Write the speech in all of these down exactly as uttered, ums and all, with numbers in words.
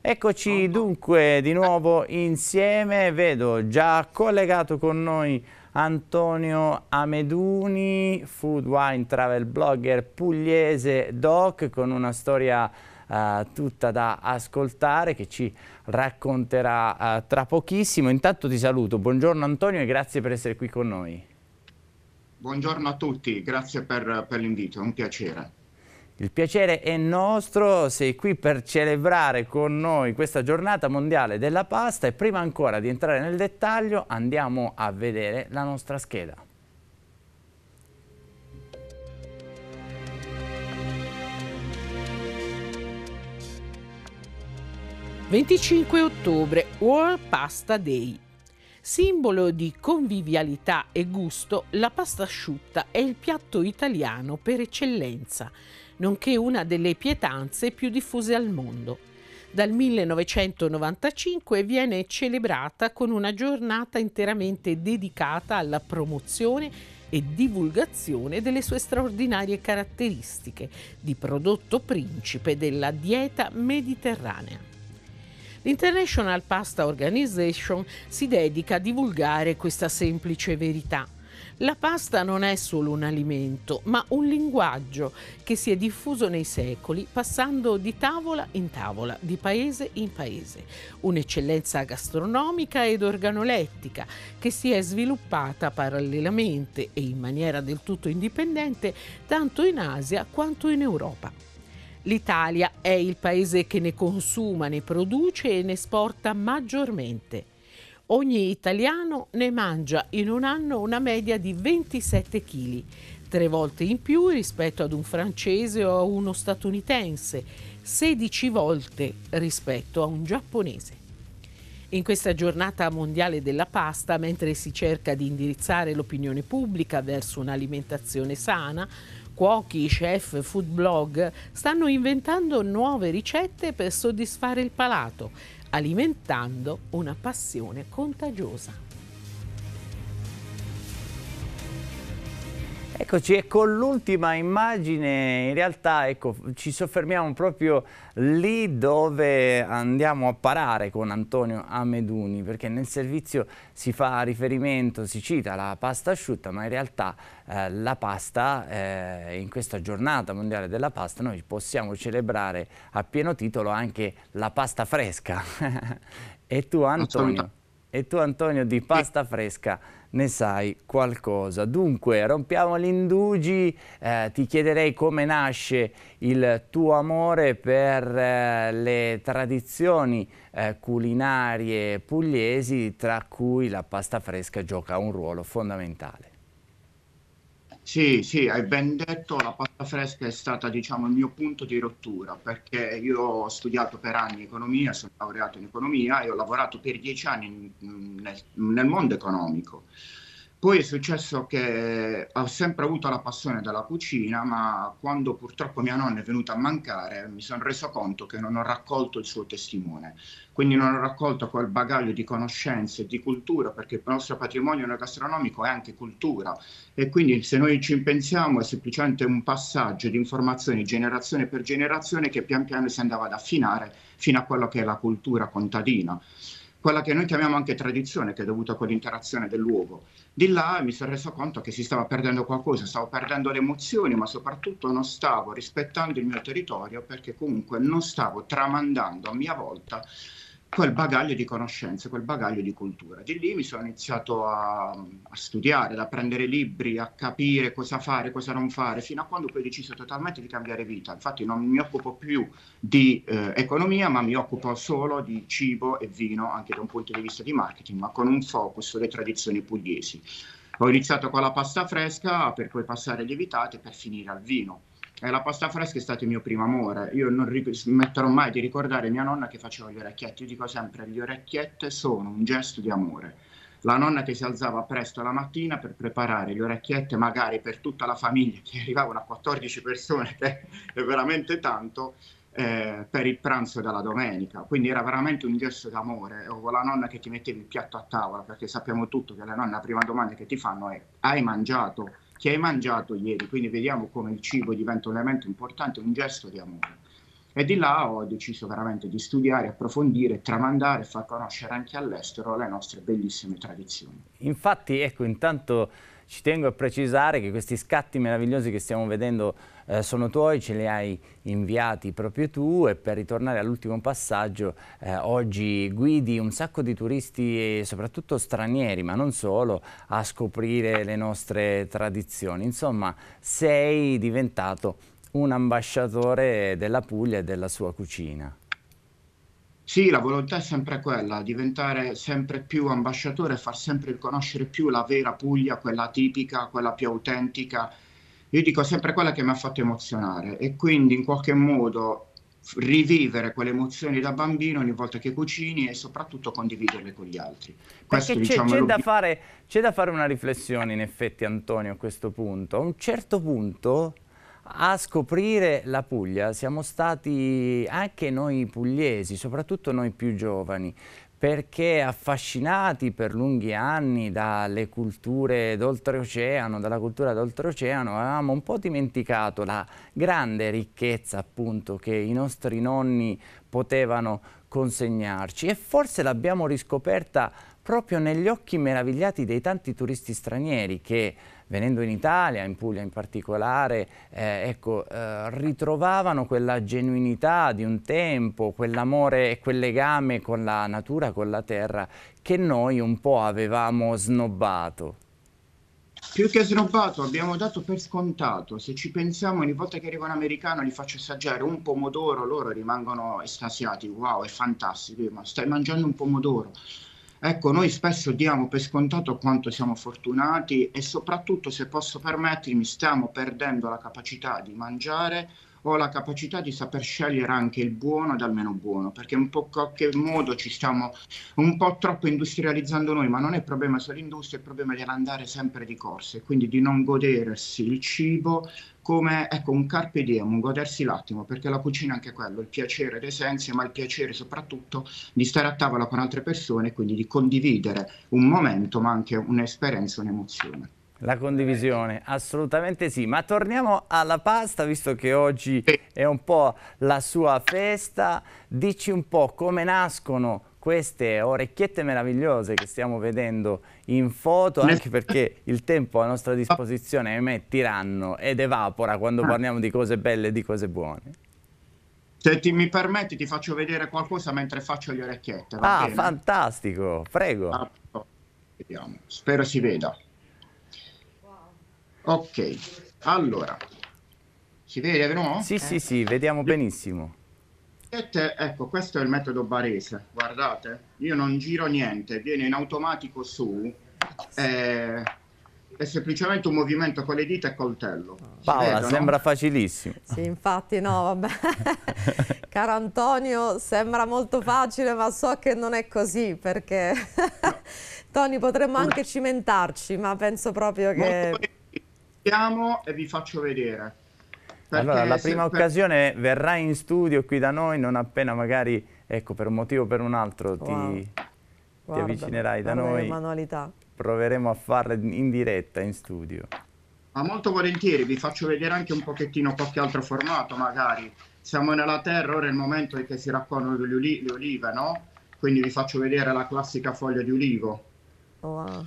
Eccoci dunque di nuovo insieme, vedo già collegato con noi Antonio Ameduni, food wine travel blogger pugliese doc, con una storia uh, tutta da ascoltare che ci racconterà uh, tra pochissimo. Intanto ti saluto, buongiorno Antonio e grazie per essere qui con noi. Buongiorno a tutti, grazie per, per l'invito, è un piacere. Il piacere è nostro, sei qui per celebrare con noi questa giornata mondiale della pasta e prima ancora di entrare nel dettaglio andiamo a vedere la nostra scheda. venticinque ottobre, World Pasta Day. Simbolo di convivialità e gusto, la pasta asciutta è il piatto italiano per eccellenza, nonché una delle pietanze più diffuse al mondo. Dal millenovecentonovantacinque viene celebrata con una giornata interamente dedicata alla promozione e divulgazione delle sue straordinarie caratteristiche di prodotto principe della dieta mediterranea. L'International Pasta Organization si dedica a divulgare questa semplice verità. La pasta non è solo un alimento, ma un linguaggio che si è diffuso nei secoli, passando di tavola in tavola, di paese in paese. Un'eccellenza gastronomica ed organolettica che si è sviluppata parallelamente e in maniera del tutto indipendente tanto in Asia quanto in Europa. L'Italia è il paese che ne consuma, ne produce e ne esporta maggiormente. Ogni italiano ne mangia in un anno una media di ventisette chili, tre volte in più rispetto ad un francese o a uno statunitense, sedici volte rispetto a un giapponese. In questa giornata mondiale della pasta, mentre si cerca di indirizzare l'opinione pubblica verso un'alimentazione sana, cuochi, chef, food blog stanno inventando nuove ricette per soddisfare il palato, alimentando una passione contagiosa. Eccoci, e con l'ultima immagine in realtà ecco, ci soffermiamo proprio lì dove andiamo a parare con Antonio Ameduni, perché nel servizio si fa riferimento, si cita la pasta asciutta, ma in realtà eh, la pasta, eh, in questa giornata mondiale della pasta, noi possiamo celebrare a pieno titolo anche la pasta fresca. E tu Antonio, e tu Antonio di pasta fresca ne sai qualcosa. Dunque, rompiamo gli indugi, eh, ti chiederei come nasce il tuo amore per eh, le tradizioni eh, culinarie pugliesi, tra cui la pasta fresca gioca un ruolo fondamentale. Sì, sì, hai ben detto, la pasta fresca è stata, diciamo, il mio punto di rottura, perché io ho studiato per anni economia, sono laureato in economia e ho lavorato per dieci anni nel, nel mondo economico. Poi è successo che ho sempre avuto la passione della cucina, ma quando purtroppo mia nonna è venuta a mancare mi sono reso conto che non ho raccolto il suo testimone. Quindi non ho raccolto quel bagaglio di conoscenze e di cultura, perché il nostro patrimonio gastronomico è anche cultura. E quindi se noi ci pensiamo è semplicemente un passaggio di informazioni generazione per generazione che pian piano si andava ad affinare fino a quello che è la cultura contadina. Quella che noi chiamiamo anche tradizione, che è dovuta a quell'interazione del luogo. Di là mi sono reso conto che si stava perdendo qualcosa, stavo perdendo le emozioni, ma soprattutto non stavo rispettando il mio territorio, perché comunque non stavo tramandando a mia volta quel bagaglio di conoscenze, quel bagaglio di cultura. Di lì mi sono iniziato a, a studiare, ad apprendere libri, a capire cosa fare, cosa non fare, fino a quando poi ho deciso totalmente di cambiare vita. Infatti non mi occupo più di eh, economia, ma mi occupo solo di cibo e vino, anche da un punto di vista di marketing, ma con un focus sulle tradizioni pugliesi. Ho iniziato con la pasta fresca, per poi passare ai lievitati, per finire al vino. E la pasta fresca è stato il mio primo amore. Io non smetterò mai di ricordare mia nonna che faceva gli orecchietti. Io dico sempre, le orecchiette sono un gesto di amore. La nonna che si alzava presto la mattina per preparare le orecchiette, magari per tutta la famiglia, che arrivavano a quattordici persone, che è veramente tanto, eh, per il pranzo della domenica. Quindi era veramente un gesto d'amore. O la nonna che ti metteva il piatto a tavola, perché sappiamo tutto che le nonne la prima domanda che ti fanno è: hai mangiato? Che hai mangiato ieri? Quindi vediamo come il cibo diventa un elemento importante, un gesto di amore. E di là ho deciso veramente di studiare, approfondire, tramandare e far conoscere anche all'estero le nostre bellissime tradizioni. Infatti, ecco, intanto ci tengo a precisare che questi scatti meravigliosi che stiamo vedendo eh, sono tuoi, ce li hai inviati proprio tu, e per ritornare all'ultimo passaggio, eh, oggi guidi un sacco di turisti, e soprattutto stranieri, ma non solo, a scoprire le nostre tradizioni. Insomma, sei diventato un ambasciatore della Puglia e della sua cucina. Sì, la volontà è sempre quella, diventare sempre più ambasciatore, far sempre conoscere più la vera Puglia, quella tipica, quella più autentica. Io dico sempre quella che mi ha fatto emozionare, e quindi in qualche modo rivivere quelle emozioni da bambino ogni volta che cucini, e soprattutto condividerle con gli altri. Questo, Perché c'è diciamo, è c'è da l'obiettivo. fare, c'è da fare una riflessione, in effetti, Antonio, a questo punto. A un certo punto, a scoprire la Puglia siamo stati anche noi pugliesi, soprattutto noi più giovani, perché affascinati per lunghi anni dalle culture d'oltreoceano, dalla cultura d'oltreoceano, avevamo un po' dimenticato la grande ricchezza, appunto, che i nostri nonni potevano consegnarci, e forse l'abbiamo riscoperta proprio negli occhi meravigliati dei tanti turisti stranieri che, venendo in Italia, in Puglia in particolare, eh, ecco, eh, ritrovavano quella genuinità di un tempo, quell'amore e quel legame con la natura, con la terra, che noi un po' avevamo snobbato. Più che snobbato, abbiamo dato per scontato. Se ci pensiamo, ogni volta che arriva un americano gli faccio assaggiare un pomodoro, loro rimangono estasiati. Wow, è fantastico, ma stai mangiando un pomodoro. Ecco, noi spesso diamo per scontato quanto siamo fortunati, e soprattutto, se posso permettermi, stiamo perdendo la capacità di mangiare, o la capacità di saper scegliere anche il buono dal meno buono, perché in po' qualche modo ci stiamo un po' troppo industrializzando noi, ma non è il problema solo l'industria, è il problema dell'andare sempre di corsa, e quindi di non godersi il cibo come, ecco, un carpe diem, un godersi l'attimo, perché la cucina è anche quello, il piacere d'essenza, ma il piacere soprattutto di stare a tavola con altre persone, quindi di condividere un momento, ma anche un'esperienza, un'emozione. La condivisione, assolutamente sì, ma torniamo alla pasta, visto che oggi è un po' la sua festa. Dici un po' come nascono queste orecchiette meravigliose che stiamo vedendo in foto, anche perché il tempo a nostra disposizione, ahimè, tiranno ed evapora quando parliamo di cose belle e di cose buone. Se ti, mi permetti, ti faccio vedere qualcosa mentre faccio le orecchiette, va Ah, bene? fantastico, prego. Ah, vediamo. Spero si veda. Ok, allora, si vede, no? Sì, sì, sì, vediamo benissimo. Ecco, questo è il metodo barese, guardate, io non giro niente, viene in automatico su, eh, è semplicemente un movimento con le dita e coltello. Paola, vedono? sembra facilissimo. Sì, infatti no, vabbè. Caro Antonio, sembra molto facile, ma so che non è così, perché Tony, potremmo anche cimentarci, ma penso proprio che... Molto e vi faccio vedere. Allora, la prima se, occasione per... verrà in studio qui da noi, non appena magari, ecco, per un motivo o per un altro ti, wow. ti Guarda, avvicinerai da noi. Manualità. Proveremo a farle in diretta, in studio. Ma molto volentieri, vi faccio vedere anche un pochettino qualche altro formato, magari. Siamo nella terra, ora è il momento in cui si raccolgono le, oli le olive, no? Quindi vi faccio vedere la classica foglia di ulivo. Wow.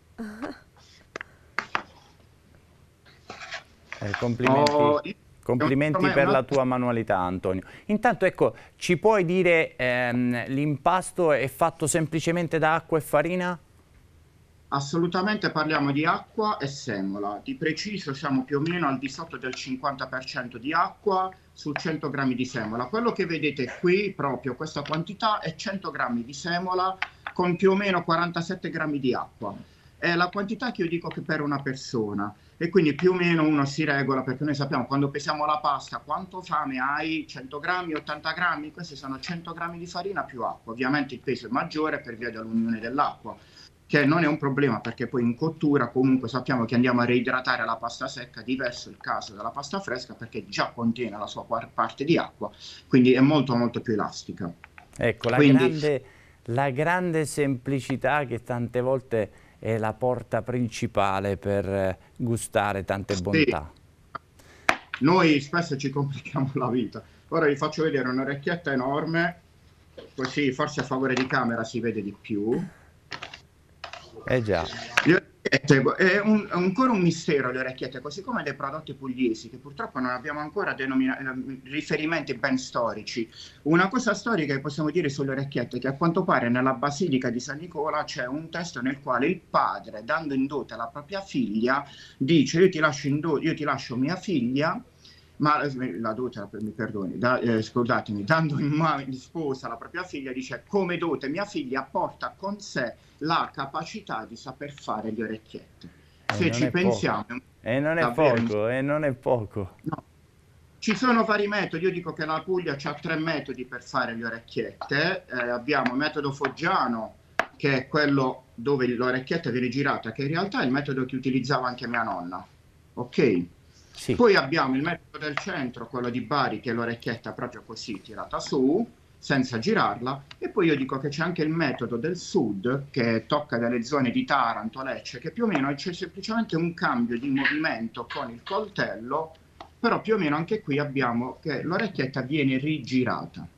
Eh, complimenti. Oh, Complimenti per la tua manualità, Antonio. Intanto, ecco, ci puoi dire ehm, l'impasto è fatto semplicemente da acqua e farina? Assolutamente, parliamo di acqua e semola. Di preciso siamo più o meno al di sotto del cinquanta per cento di acqua su cento grammi di semola. Quello che vedete qui, proprio questa quantità, è cento grammi di semola con più o meno quarantasette grammi di acqua. È la quantità che io dico che per una persona, e quindi più o meno uno si regola, perché noi sappiamo quando pesiamo la pasta quanto fame hai, cento grammi, ottanta grammi, questi sono cento grammi di farina più acqua. Ovviamente il peso è maggiore per via dell'unione dell'acqua, che non è un problema, perché poi in cottura comunque sappiamo che andiamo a reidratare la pasta secca, diverso il caso della pasta fresca perché già contiene la sua parte di acqua, quindi è molto molto più elastica. Ecco, la, quindi... grande, la grande semplicità che tante volte è la porta principale per gustare tante bontà. Sì. Noi spesso ci complichiamo la vita, Ora vi faccio vedere un'orecchietta enorme, così forse a favore di camera si vede di più. Eh già. Le orecchiette, è, un, è ancora un mistero le orecchiette, così come dei prodotti pugliesi, che purtroppo non abbiamo ancora riferimenti ben storici. Una cosa storica che possiamo dire sulle orecchiette è che a quanto pare nella Basilica di San Nicola c'è un testo nel quale il padre, dando in dote alla propria figlia, dice io ti lascio, in do- io ti lascio mia figlia, ma la dote, mi perdoni, da, eh, scusatemi, dando in, ma- in sposa la propria figlia, dice come dote mia figlia porta con sé la capacità di saper fare le orecchiette. Eh, Se ci pensiamo... E non è poco, e non è poco. No. Ci sono vari metodi, io dico che la Puglia ha tre metodi per fare le orecchiette. Eh, abbiamo il metodo foggiano, che è quello dove l'orecchietta viene girata, che in realtà è il metodo che utilizzava anche mia nonna. Ok? Sì. Poi abbiamo il metodo del centro, quello di Bari, che è l'orecchietta proprio così tirata su, senza girarla, e poi io dico che c'è anche il metodo del sud, che tocca delle zone di Taranto, Lecce, che più o meno c'è semplicemente un cambio di movimento con il coltello, però più o meno anche qui abbiamo che l'orecchietta viene rigirata.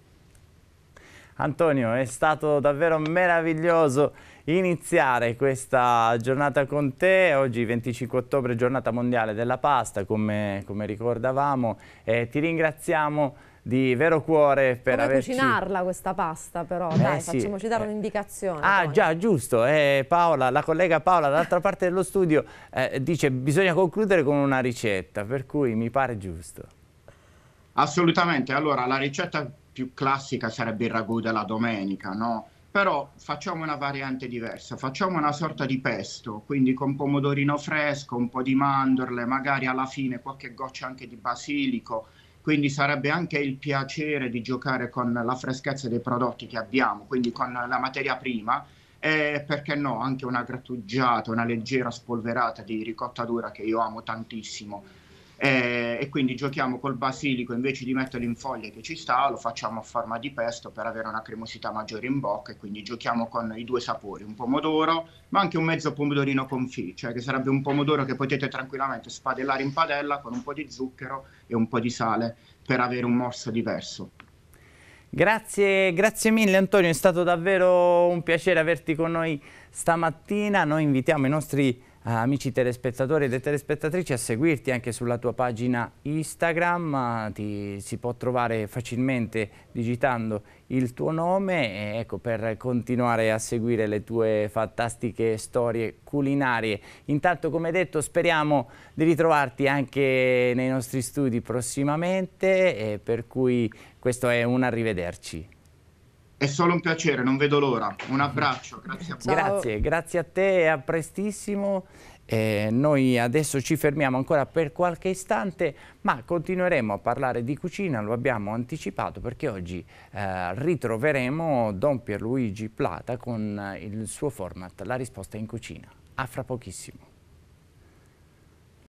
Antonio, è stato davvero meraviglioso iniziare questa giornata con te. Oggi venticinque ottobre, giornata mondiale della pasta, come, come ricordavamo, e ti ringraziamo di vero cuore per Come averci... cucinarla questa pasta però, eh, dai, sì. facciamoci dare eh. un'indicazione. Ah Tony. già, giusto, eh, Paola, la collega Paola dall'altra parte dello studio eh, dice bisogna concludere con una ricetta, per cui mi pare giusto. Assolutamente, allora la ricetta più classica sarebbe il ragù della domenica, no? Però facciamo una variante diversa, facciamo una sorta di pesto, quindi con pomodorino fresco, un po' di mandorle, magari alla fine qualche goccia anche di basilico, quindi sarebbe anche il piacere di giocare con la freschezza dei prodotti che abbiamo, quindi con la materia prima, e perché no, anche una grattugiata, una leggera spolverata di ricotta dura che io amo tantissimo. Eh, e quindi giochiamo col basilico, invece di metterlo in foglie che ci sta, lo facciamo a forma di pesto per avere una cremosità maggiore in bocca, e quindi giochiamo con i due sapori, un pomodoro ma anche un mezzo pomodorino confit, cioè che sarebbe un pomodoro che potete tranquillamente spadellare in padella con un po' di zucchero e un po' di sale per avere un morso diverso. Grazie, grazie mille Antonio, è stato davvero un piacere averti con noi stamattina. Noi invitiamo i nostri Uh, amici telespettatori e telespettatrici a seguirti anche sulla tua pagina Instagram, uh, ti si può trovare facilmente digitando il tuo nome, e ecco, per continuare a seguire le tue fantastiche storie culinarie. Intanto, come detto, speriamo di ritrovarti anche nei nostri studi prossimamente, e per cui questo è un arrivederci. È solo un piacere, non vedo l'ora. Un abbraccio, grazie a voi. Grazie, grazie a te e a prestissimo. Eh, noi adesso ci fermiamo ancora per qualche istante, ma continueremo a parlare di cucina, lo abbiamo anticipato, perché oggi eh, ritroveremo Don Pierluigi Plata con il suo format La risposta in cucina. A fra pochissimo.